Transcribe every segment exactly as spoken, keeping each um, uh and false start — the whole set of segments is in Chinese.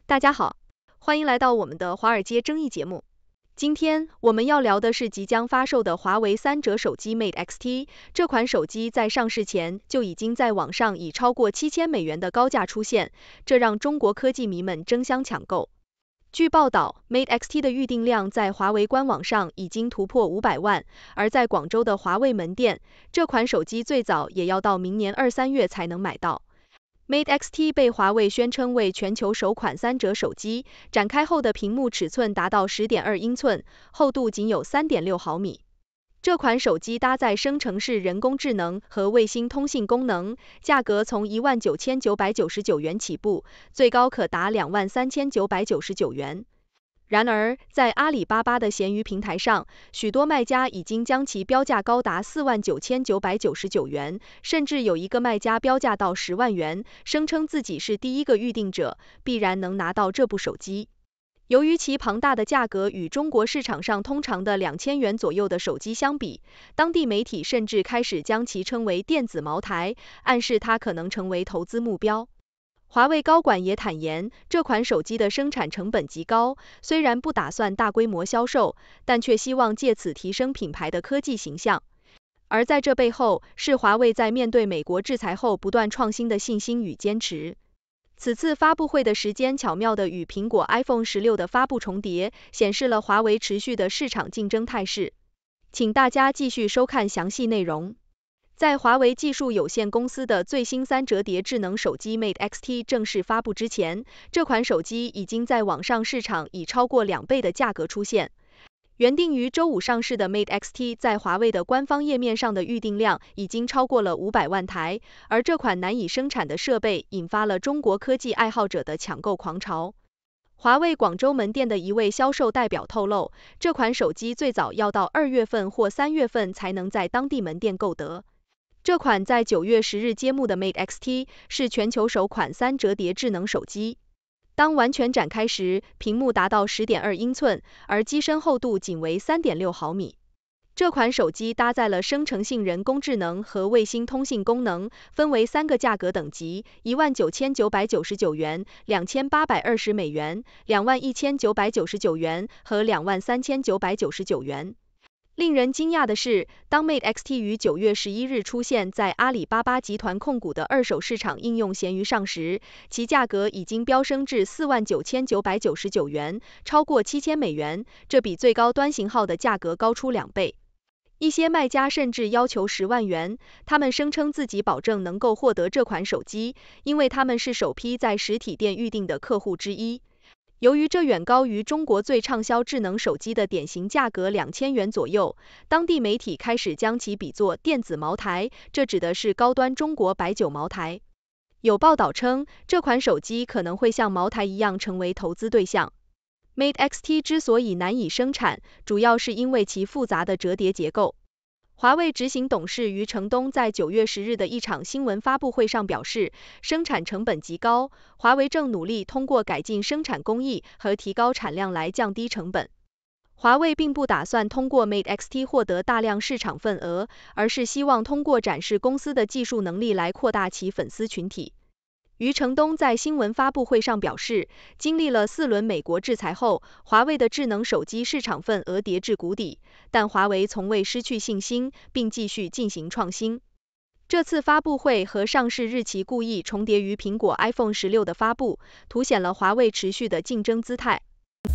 大家好，欢迎来到我们的华尔街争议节目。今天我们要聊的是即将发售的华为三折手机 Mate X T。这款手机在上市前就已经在网上以超过七千美元的高价出现，这让中国科技迷们争相抢购。据报道 ，Mate X T 的预订量在华为官网上已经突破五百万，而在广州的华为门店，这款手机最早也要到明年二三月才能买到。Mate X T 被华为宣称为全球首款三折手机，展开后的屏幕尺寸达到 十点二英寸，厚度仅有 三点六毫米。这款手机搭载生成式人工智能和卫星通信功能，价格从 一万九千九百九十九元起步，最高可达 两万三千九百九十九元。然而，在阿里巴巴的闲鱼平台上，许多卖家已经将其标价高达 四万九千九百九十九元，甚至有一个卖家标价到十万元，声称自己是第一个预订者，必然能拿到这部手机。由于其庞大的价格与中国市场上通常的两千元左右的手机相比，当地媒体甚至开始将其称为电子茅台，暗示它可能成为投资目标。华为高管也坦言，这款手机的生产成本极高，虽然不打算大规模销售，但却希望借此提升品牌的科技形象。而在这背后，是华为在面对美国制裁后不断创新的信心与坚持。此次发布会的时间巧妙地与苹果 iPhone 十六的发布重叠，显示了华为持续的市场竞争态势。请大家继续收看详细内容。在华为技术有限公司的最新三折叠智能手机 Mate X T 正式发布之前，这款手机已经在网上市场以超过两倍的价格出现。原定于周五上市的 Mate X T 在华为的官方页面上的预订量已经超过了五百万台，而这款难以生产的设备引发了中国科技爱好者的抢购狂潮。华为广州门店的一位销售代表透露，这款手机最早要到二月份或三月份才能在当地门店购得。这款在九月十日揭幕的 Mate X T 是全球首款三折叠智能手机。当完全展开时，屏幕达到 十点二英寸，而机身厚度仅为 三点六毫米。这款手机搭载了生成性人工智能和卫星通信功能，分为三个价格等级： 一万九千九百九十九元、两千八百二十美元、两万一千九百九十九元和两万三千九百九十九元。令人惊讶的是，当 Mate X T 于九月十一日出现在阿里巴巴集团控股的二手市场应用闲鱼上时，其价格已经飙升至 四万九千九百九十九元，超过七千美元，这比最高端型号的价格高出两倍。一些卖家甚至要求十万元，他们声称自己保证能够获得这款手机，因为他们是首批在实体店预订的客户之一。由于这远高于中国最畅销智能手机的典型价格两千元左右，当地媒体开始将其比作电子茅台，这指的是高端中国白酒茅台。有报道称，这款手机可能会像茅台一样成为投资对象。Mate X T 之所以难以生产，主要是因为其复杂的折叠结构。华为执行董事余承东在九月十日的一场新闻发布会上表示，生产成本极高，华为正努力通过改进生产工艺和提高产量来降低成本。华为并不打算通过 Mate X T 获得大量市场份额，而是希望通过展示公司的技术能力来扩大其粉丝群体。余承东在新闻发布会上表示，经历了四轮美国制裁后，华为的智能手机市场份额跌至谷底，但华为从未失去信心，并继续进行创新。这次发布会和上市日期故意重叠于苹果 iPhone 十六的发布，凸显了华为持续的竞争姿态。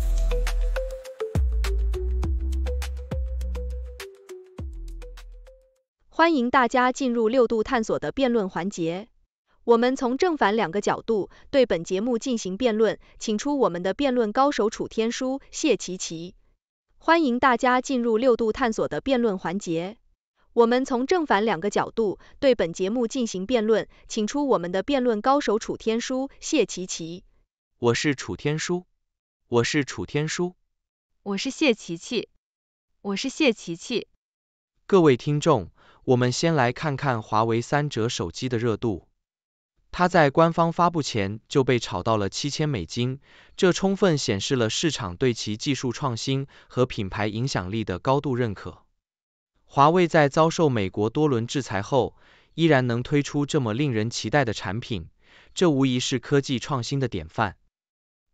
欢迎大家进入六度探索的辩论环节。我们从正反两个角度对本节目进行辩论，请出我们的辩论高手楚天舒、谢琪琪。欢迎大家进入六度探索的辩论环节。我们从正反两个角度对本节目进行辩论，请出我们的辩论高手楚天舒、谢琪琪。 我是楚天舒。我是楚天舒。 我是谢琪琪。我是谢琪琪。 各位听众，我们先来看看华为三折手机的热度。它在官方发布前就被炒到了七千美金，这充分显示了市场对其技术创新和品牌影响力的高度认可。华为在遭受美国多轮制裁后，依然能推出这么令人期待的产品，这无疑是科技创新的典范。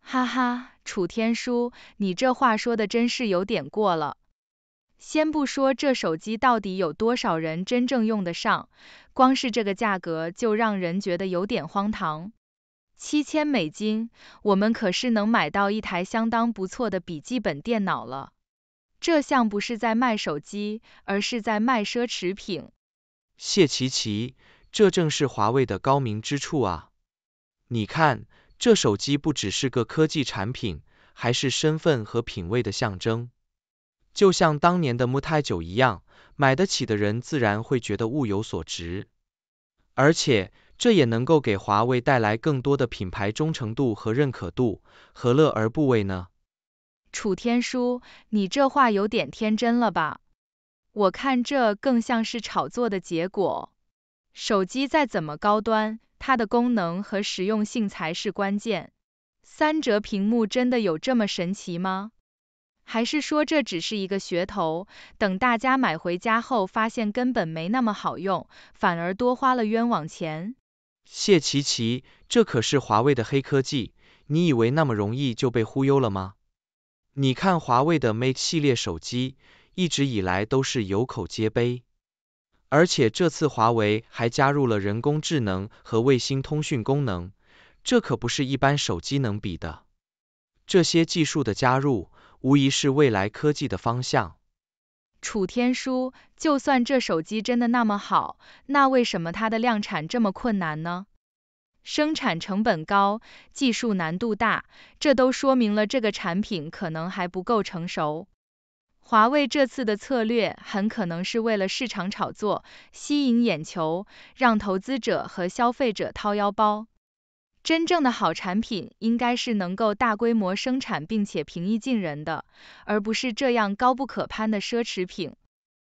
哈哈，楚天舒，你这话说的真是有点过了。先不说这手机到底有多少人真正用得上，光是这个价格就让人觉得有点荒唐。七千美金，我们可是能买到一台相当不错的笔记本电脑了。这像不是在卖手机，而是在卖奢侈品。 谢琪琪，这正是华为的高明之处啊！你看，这手机不只是个科技产品，还是身份和品味的象征。就像当年的木泰九一样，买得起的人自然会觉得物有所值。而且，这也能够给华为带来更多的品牌忠诚度和认可度，何乐而不为呢？ 楚天舒，你这话有点天真了吧？我看这更像是炒作的结果。手机再怎么高端，它的功能和实用性才是关键。三折屏幕真的有这么神奇吗？还是说这只是一个噱头，等大家买回家后发现根本没那么好用，反而多花了冤枉钱？ 谢琪琪，这可是华为的黑科技，你以为那么容易就被忽悠了吗？你看华为的 Mate 系列手机，一直以来都是有口皆碑。而且这次华为还加入了人工智能和卫星通讯功能，这可不是一般手机能比的。这些技术的加入，无疑是未来科技的方向。 楚天舒，就算这手机真的那么好，那为什么它的量产这么困难呢？生产成本高，技术难度大，这都说明了这个产品可能还不够成熟。华为这次的策略很可能是为了市场炒作，吸引眼球，让投资者和消费者掏腰包。真正的好产品应该是能够大规模生产并且平易近人的，而不是这样高不可攀的奢侈品。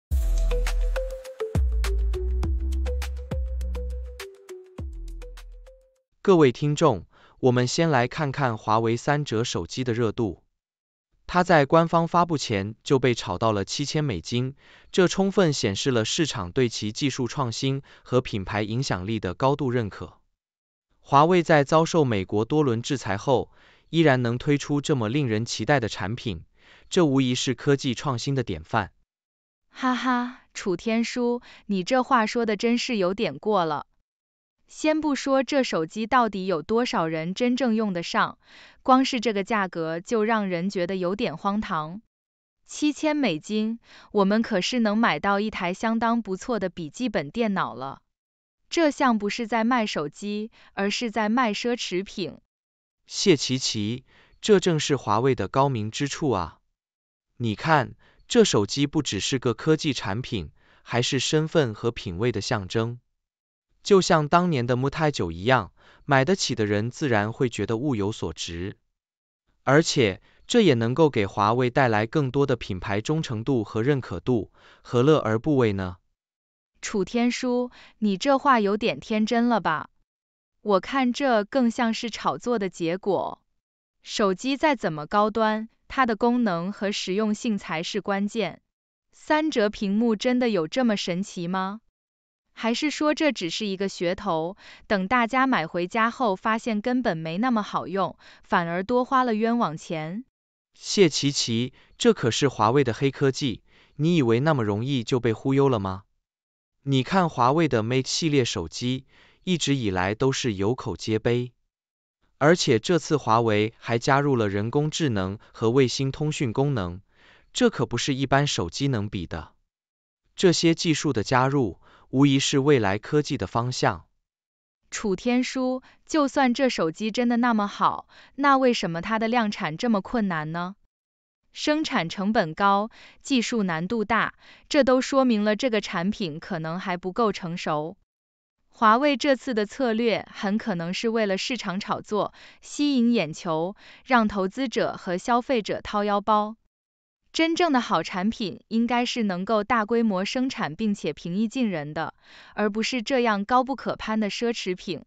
各位听众，我们先来看看华为三折手机的热度。它在官方发布前就被炒到了七千美金，这充分显示了市场对其技术创新和品牌影响力的高度认可。华为在遭受美国多轮制裁后，依然能推出这么令人期待的产品，这无疑是科技创新的典范。 哈哈，楚天舒，你这话说的真是有点过了。先不说这手机到底有多少人真正用得上，光是这个价格就让人觉得有点荒唐。七千美金，我们可是能买到一台相当不错的笔记本电脑了。这像不是在卖手机，而是在卖奢侈品。 谢琪琪，这正是华为的高明之处啊！你看，这手机不只是个科技产品，还是身份和品味的象征。就像当年的木泰九一样，买得起的人自然会觉得物有所值。而且，这也能够给华为带来更多的品牌忠诚度和认可度，何乐而不为呢？ 楚天舒，你这话有点天真了吧？我看这更像是炒作的结果。手机再怎么高端，它的功能和实用性才是关键。三折屏幕真的有这么神奇吗？还是说这只是一个噱头，等大家买回家后发现根本没那么好用，反而多花了冤枉钱？ 谢琪琪，这可是华为的黑科技，你以为那么容易就被忽悠了吗？你看华为的 Mate 系列手机，一直以来都是有口皆碑。而且这次华为还加入了人工智能和卫星通讯功能，这可不是一般手机能比的。这些技术的加入，无疑是未来科技的方向。 楚天舒，就算这手机真的那么好，那为什么它的量产这么困难呢？生产成本高，技术难度大，这都说明了这个产品可能还不够成熟。华为这次的策略很可能是为了市场炒作，吸引眼球，让投资者和消费者掏腰包。真正的好产品应该是能够大规模生产并且平易近人的，而不是这样高不可攀的奢侈品。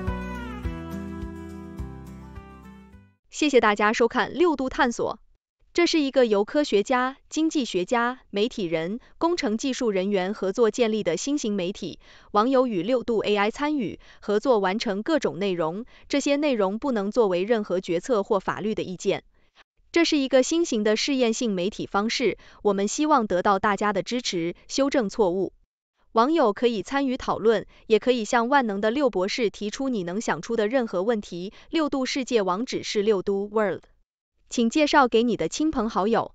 谢谢大家收看六度探索。 这是一个由科学家、经济学家、媒体人、工程技术人员合作建立的新型媒体，网友与六度 A I 参与合作完成各种内容，这些内容不能作为任何决策或法律的意见。这是一个新型的试验性媒体方式，我们希望得到大家的支持，修正错误。网友可以参与讨论，也可以向万能的六博士提出你能想出的任何问题。六度世界网址是六度 World， 请介绍给你的亲朋好友。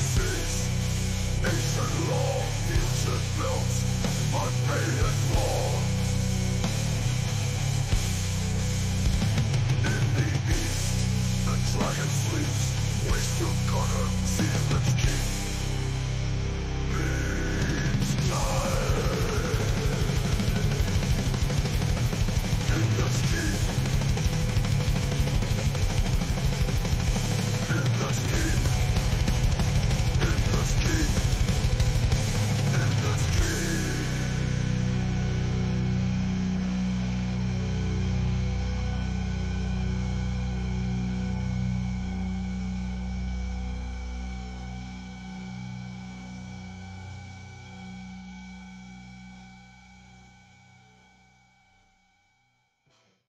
Nation law, future built, unpaid and war.